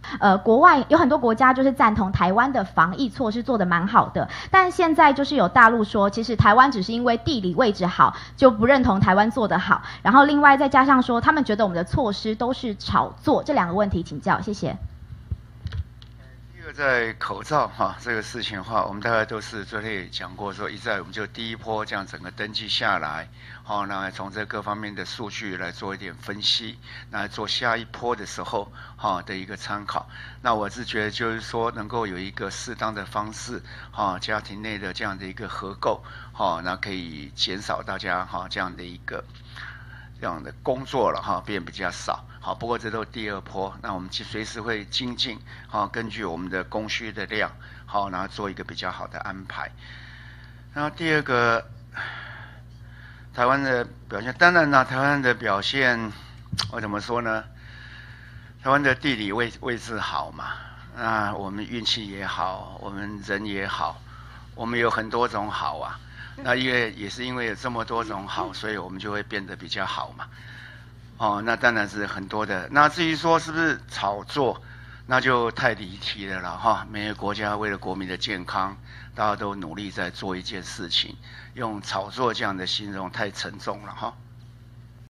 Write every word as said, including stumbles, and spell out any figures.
呃，国外有很多国家就是赞同台湾的防疫措施做得蛮好的，但现在就是有大陆说，其实台湾只是因为地理位置好，就不认同台湾做得好。然后另外再加上说，他们觉得我们的措施都是炒作，这两个问题请教，谢谢。 第一个在口罩哈这个事情的话，我们大概都是昨天也讲过说，一再我们就第一波这样整个登记下来，好，那从这各方面的数据来做一点分析，那做下一波的时候哈的一个参考。那我是觉得就是说能够有一个适当的方式哈，家庭内的这样的一个合购哈，那可以减少大家哈这样的一个这样的工作了哈，变比较少。好，不过这都第二波，那我们随时会精进，好，根据我们的供需的量，好，然后做一个比较好的安排。然后第二个，台湾的表现，当然啦，台湾的表现，我怎么说呢？台湾的地理位位置好嘛，那我们运气也好，我们人也好，我们有很多种好啊。那因为也是因为有这么多种好，所以我们就会变得比较好嘛。哦，那当然是很多的。那至于说是不是炒作，那就太离题了啦哈。每个国家为了国民的健康，大家都努力在做一件事情，用炒作这样的形容太沉重了哈。